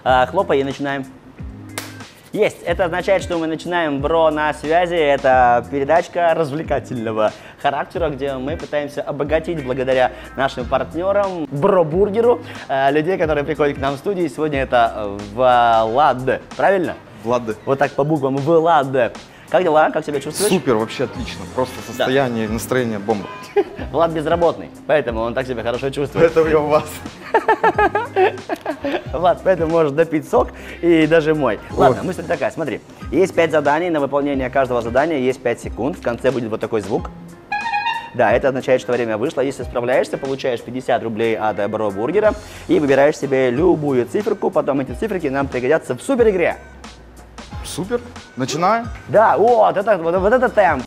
Хлопай и начинаем. Есть. Это означает, что мы начинаем «Бро на связи». Это передачка развлекательного характера, где мы пытаемся обогатить благодаря нашим партнерам Бро Бургеру людей, которые приходят к нам в студию. Сегодня это Влад. Правильно? Влад. Вот так по буквам. Влад. Как дела? Как себя чувствуешь? Супер, вообще отлично. Просто состояние, настроение бомба. Влад безработный, поэтому он так себя хорошо чувствует. Поэтому я у вас. Влад, поэтому можешь допить сок и даже мой. Ладно, мысль такая, смотри. Есть 5 заданий, на выполнение каждого задания есть 5 секунд. В конце будет вот такой звук. Да, это означает, что время вышло. Если справляешься, получаешь 50 рублей от Бро Бургера и выбираешь себе любую циферку. Потом эти циферки нам пригодятся в супер игре. Супер. Начинаем? Да, вот это темп.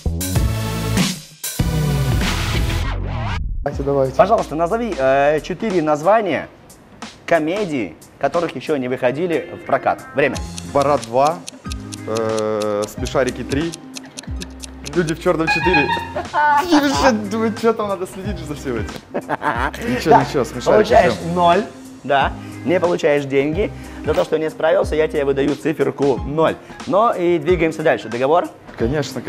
Давайте. Пожалуйста, назови 4 названия комедий, которых еще не выходили в прокат. Время. Борат 2, Смешарики 3, Люди в черном 4. Думаю, что там надо следить за всем этим. Ничего, Смешарики. Получаешь 0, да, не получаешь деньги. За то, что не справился, я тебе выдаю циферку 0. Но и двигаемся дальше. Договор? Конечно.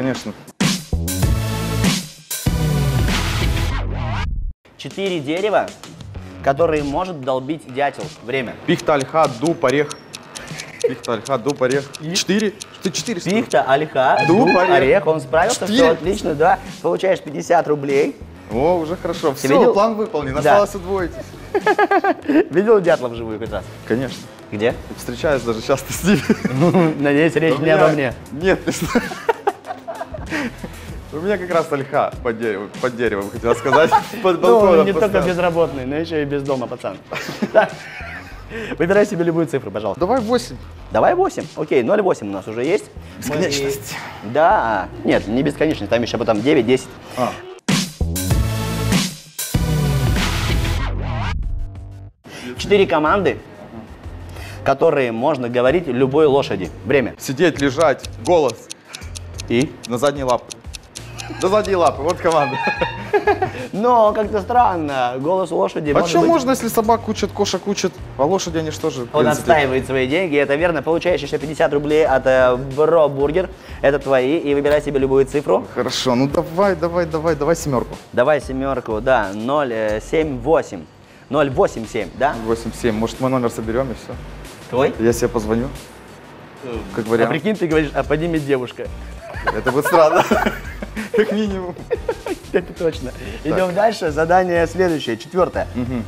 4 дерева, которые может долбить дятел. Время. Пихта, ольха, дуб, орех. Пихта, ольха, дуб, орех. 4? Ты 4? Пихта, ольха, дуб, орех. Он справился, 4. все отлично, да. Получаешь 50 рублей. О, уже хорошо. Все, видел? план выполнен. Да. Осталось удвоитесь. Видел дятла вживую хоть раз? Конечно. Где? Встречаюсь даже часто с ними. Надеюсь, речь не обо мне. Нет, у меня как раз ольха под деревом, хотел сказать. Ну, не только безработный, но еще и без дома, пацан. Выбирай себе любую цифру, пожалуйста. Давай 8. Давай 8. Окей, 0,8 у нас уже есть. Бесконечность. Да. Нет, не бесконечность, там еще потом 9, 10. 4 команды, которые можно говорить любой лошади. Время. Сидеть, лежать, голос. И? На задние лапы. На задние лапы, вот команда. Но как-то странно, голос лошади. А что можно, если собак учат, кошек учат, а лошади они что же? Он отстаивает свои деньги, это верно. Получаешь еще 50 рублей от Бро Бургер. Это твои, и выбирай себе любую цифру. Хорошо, ну давай семерку. Давай семерку, да, 078. 087, да? 87. Может, мы номер соберем и все? Твой? Я себе позвоню. Как вариант. А прикинь, ты говоришь, а поднимет девушка. Это будет странно. Как минимум. Это точно. Идем дальше. Задание следующее, 4.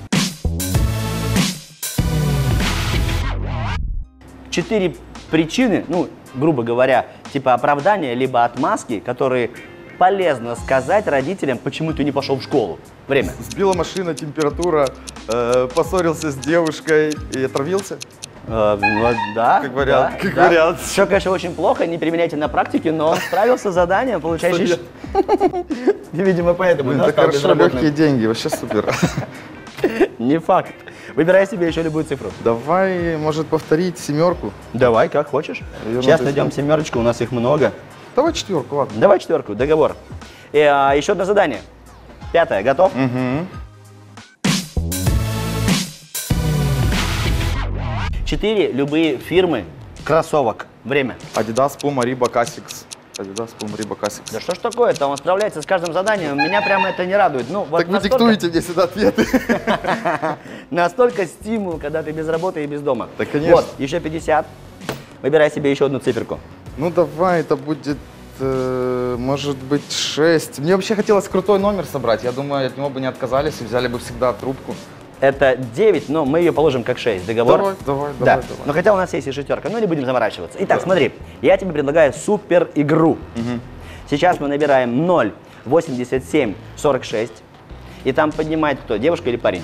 4 причины, ну, грубо говоря, типа оправдания, либо отмазки, которые полезно сказать родителям, почему ты не пошел в школу. Время. Сбила машина, температура, поссорился с девушкой и отравился. Ну, да. Как вариант. Да, да. Вариант. Все, конечно, очень плохо, не применяйте на практике, но он справился с заданием, получаешь... Видимо, поэтому. Это хорошо, легкие деньги, вообще супер. Не факт. Выбирай себе еще любую цифру. Давай, может, повторить семерку? Давай, как хочешь. Сейчас найдем семерочку, у нас их много. Давай 4, ладно. Давай 4, договор. И, еще одно задание. 5, готов? 4 любые фирмы кроссовок. Время. Adidas, Puma, Reebok, Asics. Adidas, Puma, Reebok, Asics. Да что ж такое-то, он справляется с каждым заданием, меня прямо это не радует. Ну, вот так вы диктуете мне сюда ответы. Настолько стимул, когда ты без работы и без дома. Да, конечно. Вот, еще 50. Выбирай себе еще одну циферку. Ну, давай, это будет, может быть, 6. Мне вообще хотелось крутой номер собрать. Я думаю, от него бы не отказались и взяли бы всегда трубку. Это 9, но мы ее положим как 6. Договор? Давай. Но хотя у нас есть и шестерка, но не будем заморачиваться. Итак, смотри, я тебе предлагаю супер игру. Сейчас мы набираем 0, 87, 46. И там поднимает кто, девушка или парень?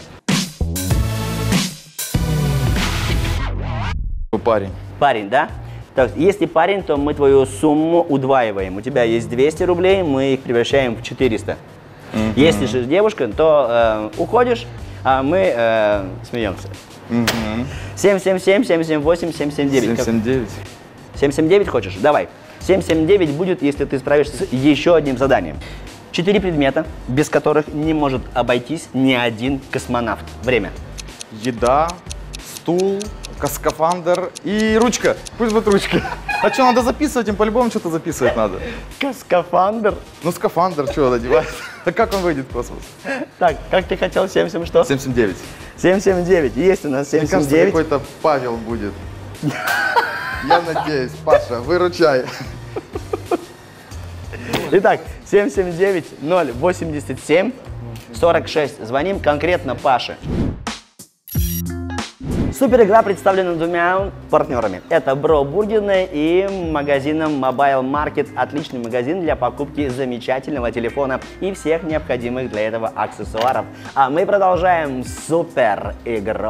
Парень. Парень, да? Так, если парень, то мы твою сумму удваиваем. У тебя есть 200 рублей, мы их превращаем в 400. Если же девушка, то уходишь, а мы смеемся. 777, 778, 779. 779. 779 хочешь? Давай. 779 будет, если ты справишься с еще одним заданием. 4 предмета, без которых не может обойтись ни один космонавт. Время. Еда, стул, Скафандр и ручка. Пусть будет ручка. А что, надо записывать? Им по-любому что-то записывать надо. Скафандр. Ну, скафандр, что надевать? А как он выйдет в космос? Так, как ты хотел, 77 что? 779. 779. Есть у нас Мне кажется, 779. какой-то Павел будет. Я надеюсь. Паша, выручай. Итак, 779-087-46. Звоним конкретно Паше. Супер игра представлена двумя партнерами. Это Бро Бургерная и магазином Mobile Market. Отличный магазин для покупки замечательного телефона и всех необходимых для этого аксессуаров. А мы продолжаем супер игру.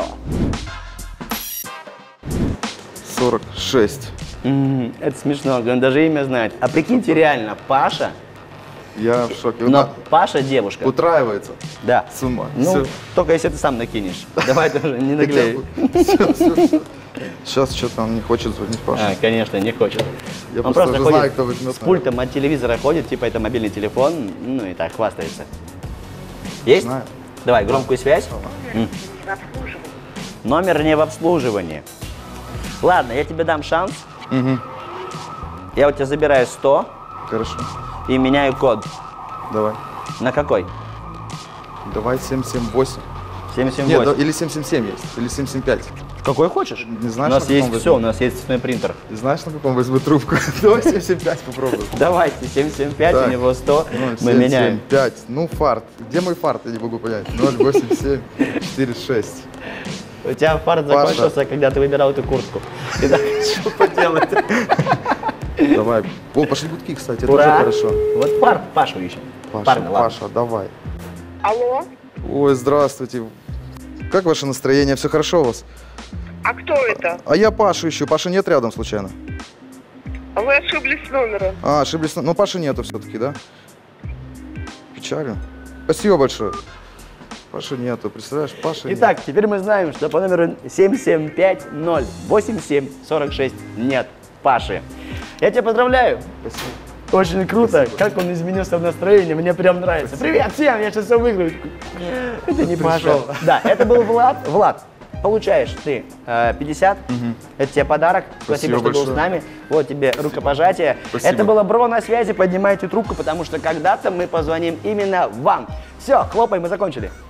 46. Это смешно, он даже имя знает. А прикиньте, реально, Паша, Я в шоке. но Паша девушка. Утраивается. Да. С ума. Ну, Всё. только если ты сам накинешь. Давай ты уже не наглей. Сейчас что-то он не хочет звонить Паша. А, конечно, не хочет. Я Он просто уже ходит знаю, кто возьмет, с пультом от телевизора ходит, типа это мобильный телефон, ну и так хвастается. Есть? Знаю. Давай, громкую связь. Номер не в обслуживании. Ладно, я тебе дам шанс. Я у тебя забираю 100 Хорошо. и меняю код. Давай. На какой? Давай 778. 778. Нет, или 777 есть, или 775. Какой хочешь? Не знаешь, у нас на каком есть возьму? все, у нас есть цветной принтер. Ты знаешь, на каком возьму трубку? Давай 775 попробуем. Давайте, 775, Так. у него 100, Ну, мы меняем. 775. Ну, фарт. Где мой фарт? Я не могу понять. 087 46. У тебя фарт Паша. закончился, когда ты выбирал эту куртку. Итак, что поделать? Давай. О, пошли гудки, кстати. Это Ура! тоже хорошо. Вот фарт Пашу ищем. Паша, Парня, ладно. Паша, давай. Алло, Ой, здравствуйте. Как ваше настроение? Все хорошо у вас? а кто это? А я Пашу ищу. Паши нет рядом случайно? Вы ошиблись с номером. А, ошиблись. Но Паши нету все-таки, да? Печально. Спасибо большое. Паши нету, представляешь? Паши нет. Итак, теперь мы знаем, что по номеру 775-087-46 нет Паши. Я тебя поздравляю. Спасибо. Очень круто. Как он изменился в настроении, мне прям нравится. Привет всем, я сейчас все выиграю. Это не Паша. Пришел. Да, это был Влад. Влад, получаешь ты 50. Это тебе подарок. Спасибо, что был большое. с нами. Вот тебе рукопожатие. Спасибо. Это было Бро на связи. Поднимайте трубку, потому что когда-то мы позвоним именно вам. Все, хлопай, мы закончили.